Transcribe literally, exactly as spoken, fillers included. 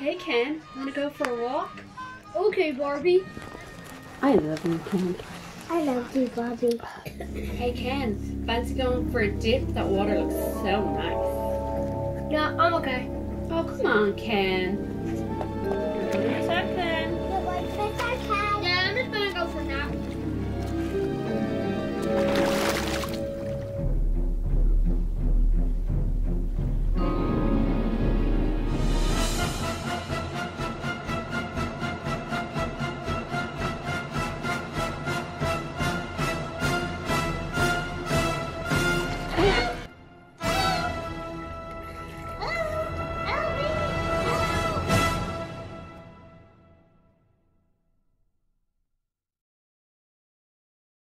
Hey Ken, wanna go for a walk? Okay, Barbie. I love you, Ken. I love you, Barbie. Hey Ken, fancy going for a dip? That water looks so nice. No, I'm okay. Oh, come on, Ken.